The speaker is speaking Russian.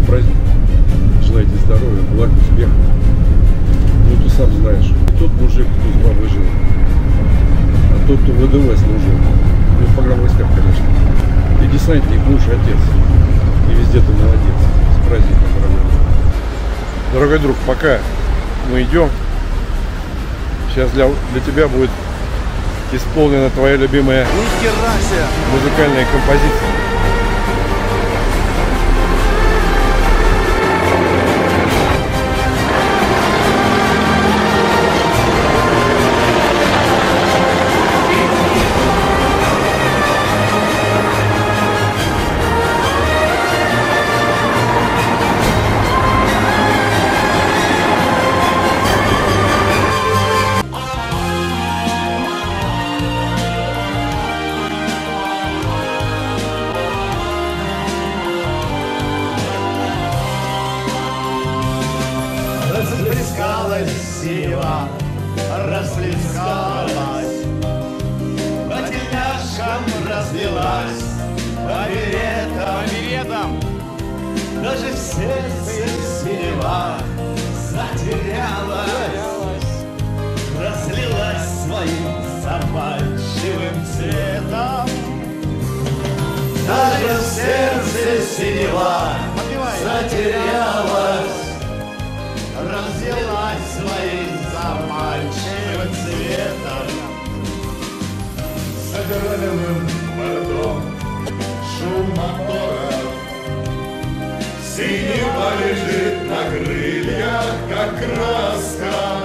праздник. Желаю тебе здоровья, благ, успеха. Ну, ты сам знаешь, не тот мужик, кто с бабой жил, а тот, кто в ВДВ служил. Ну, в погранвойсках, конечно. И десантник, муж, отец. И везде ты молодец. С праздником, дорогой друг. Дорогой друг, пока мы идем, сейчас для тебя будет исполнена твоя любимая музыкальная композиция. Расплескалась синева, расплескалась, по тельняшкам разлилась, по беретам, даже в сердце синева затерялась, разлилась своим заманчивым цветом. Даже в сердце синева затерялась, разлилась своим заманчивым цветом. С огромным бортом шум мотора, синева лежит на крыльях, как краска.